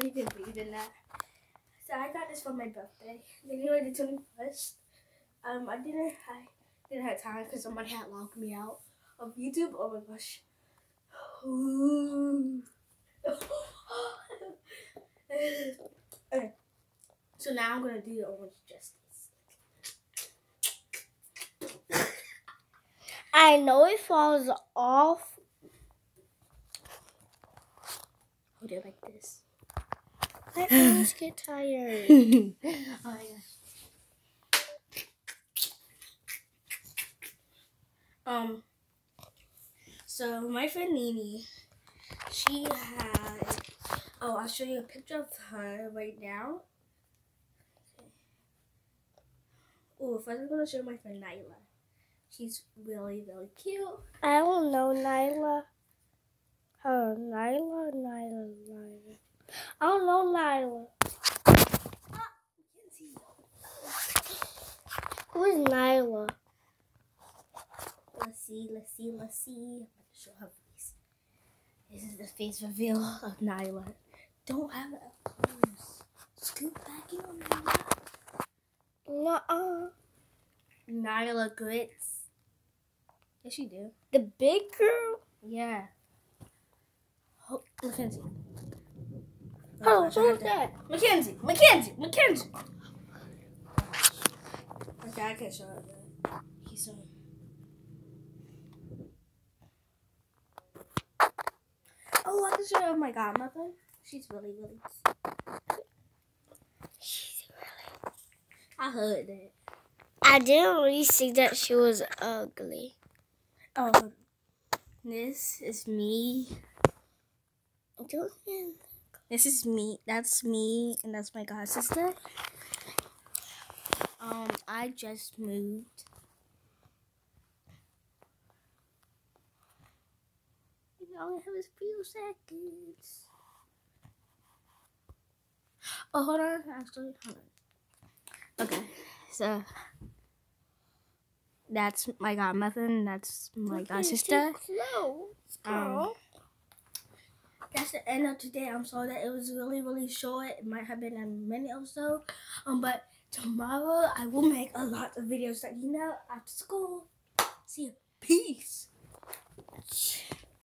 you can believe in that. So I got this for my birthday. January the 21st. I didn't have time because somebody had logged me out of YouTube. Oh my gosh. Okay. So now I'm gonna do the orange justice. I know it falls off. Hold it like this. My arms get tired. Oh my gosh. So my friend Nini, she had. Oh, I'll show you a picture of her right now. Oh, first I'm gonna show my friend Nyla. She's really, really cute. I don't know Nyla. Oh, Nyla. I don't know Nyla. Who is Nyla? Let's see. I'm going to show her face. This is the face reveal of Nyla. Don't have it up close. Scoot back in on Nyla. Nuh-uh. Nyla Grits. Yes, you do. The big girl? Yeah. Oh, Mackenzie. Oh, who's that? Mackenzie. Okay, I can't show her that. He's so... Oh, I can show you my godmother. She's really, really cute. I heard that. I didn't really see that she was ugly. Oh, this is me. This is me. That's me, and that's my god sister. I just moved. We only have a few seconds. Oh, hold on. Actually, hold on. Okay, so that's my godmother, and that's my god sister. That's the end of today. I'm sorry that it was really, really short. It might have been a minute or so. But tomorrow I will make a lot of videos that after school. See you. Peace.